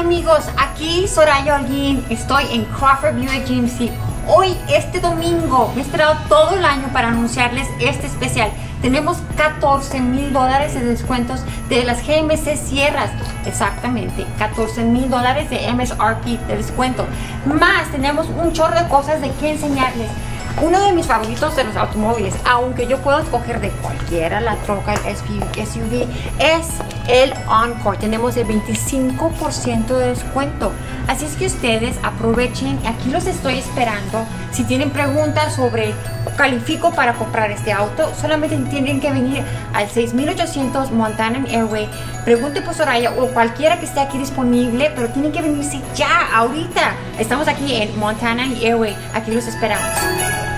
amigos? Aquí Soraya Holguín, estoy en Crawford Buick GMC. Hoy, este domingo, me he esperado todo el año para anunciarles este especial. Tenemos $14,000 de descuentos de las GMC Sierras. Exactamente, $14,000 de MSRP de descuento. Más, tenemos un chorro de cosas de qué enseñarles. Uno de mis favoritos de los automóviles, aunque yo puedo escoger de cualquiera, la troca, el SUV, es el Encore. Tenemos el 25% de descuento. Así es que ustedes aprovechen. Aquí los estoy esperando. Si tienen preguntas sobre califico para comprar este auto, solamente tienen que venir al 6800 Montana Airway. Pregunte por Soraya o cualquiera que esté aquí disponible, pero tienen que venirse ya, ahorita. Estamos aquí en Montana Airway. Aquí los esperamos.